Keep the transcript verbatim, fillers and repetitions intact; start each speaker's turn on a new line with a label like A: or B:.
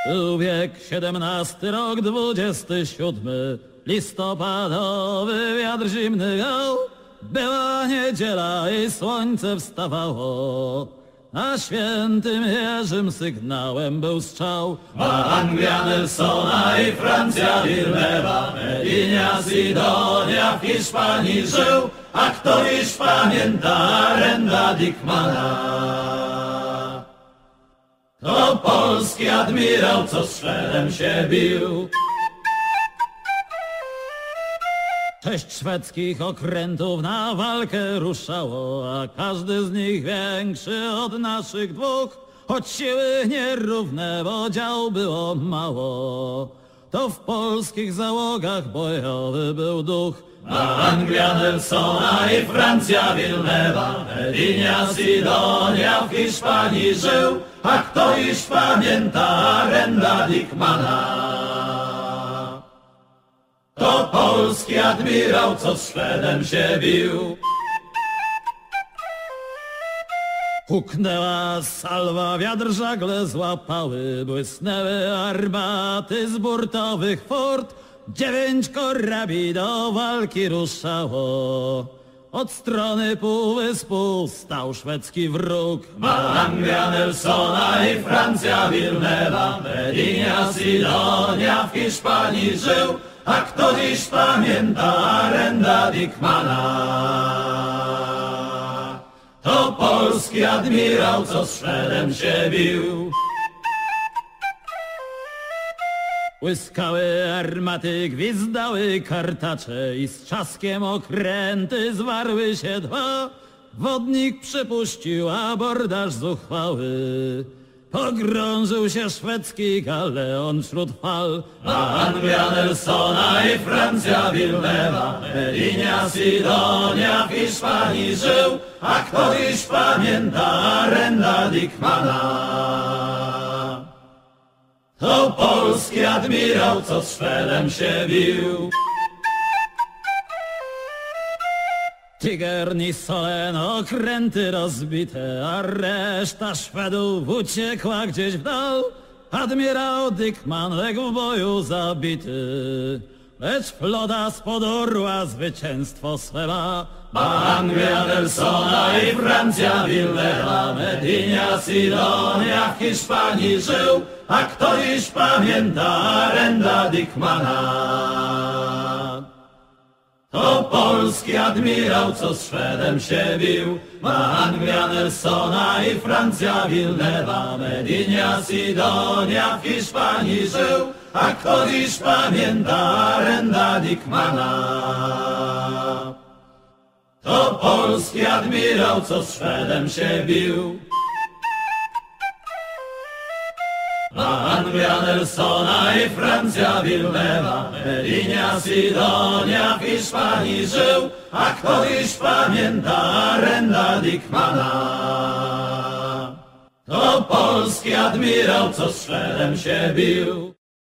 A: Był wiek siedemnasty, rok dwudziesty siódmy, listopadowy wiatr zimny wiał. Była niedziela i słońce wstawało, a świętym Jerzym sygnałem był strzał.
B: Ma Anglia Nelsona i Francja Villeneuva, Medina Sidonia w Hiszpanii żył, a kto dziś pamięta Renda Dickmana? To polski admirał, co z Szwedem się bił.
A: Sześć szwedzkich okrętów na walkę ruszało, a każdy z nich większy od naszych dwóch. Choć siły nierówne, bo dział było mało, to w polskich załogach bojowy był duch.
B: Ma Anglia Nelsona i Francja Villeneuva, Medina Sidonia w Hiszpanii żył, a kto dziś pamięta Renda Dickmana? To polski admirał, co z Szwedem się bił.
A: Huknęła salwa, wiatr żagle złapały, błysnęły armaty z burtowych fort. Dziewięć korabli do walki ruszało, od strony półwyspu stał szwedzki wróg.
B: Ma Anglia Nelsona i Francja Villeneuva, Medina Sidonia w Hiszpanii żył, a kto dziś pamięta Renda Dickmana? To polski admirał, co z Szwedem się bił.
A: Błyskały armaty, gwizdały kartacze i z trzaskiem okręty zwarły się dwa. Wodnik przypuścił abordaż zuchwały, pogrążył się szwedzki galeon wśród fal.
B: Ma Anglia Nelsona i Francja Villeneuva, Medina Sidonia w Hiszpanii żył, a kto dziś pamięta Renda Dickmana? To polski admirał, co z Szwedem się bił.
A: Tigern i Solen, okręty rozbite, a reszta Szwedów uciekła gdzieś w dal. Admirał Dickman legł w boju zabity, lecz flota spod orła zwycięstwo swe ma.
B: Ma Anglia Nelsona i Francja Villeneuva, Medina Sidonia w Hiszpanii żył, a kto dziś pamięta Renda Dickmana? To polski admirał, co z Szwedem się bił. Ma Anglia Nelsona i Francja Villeneuva, Medina Sidonia w Hiszpanii żył, a kto dziś pamięta Renda Dickmana? To polski admirał, co z Szwedem się bił. Ma Anglia Nelsona i Francja Villeneuva, Medina Sidonia w Hiszpanii żył, a kto dziś pamięta Renda Dickmana? To polski admirał, co z Szwedem się bił.